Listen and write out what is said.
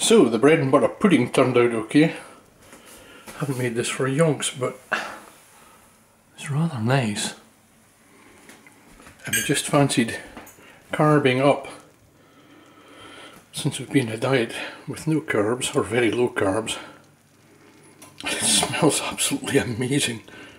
So the bread and butter pudding turned out okay. Haven't made this for yonks, but it's rather nice. And I just fancied carbing up, since we've been on a diet with no carbs, or very low carbs. It smells absolutely amazing.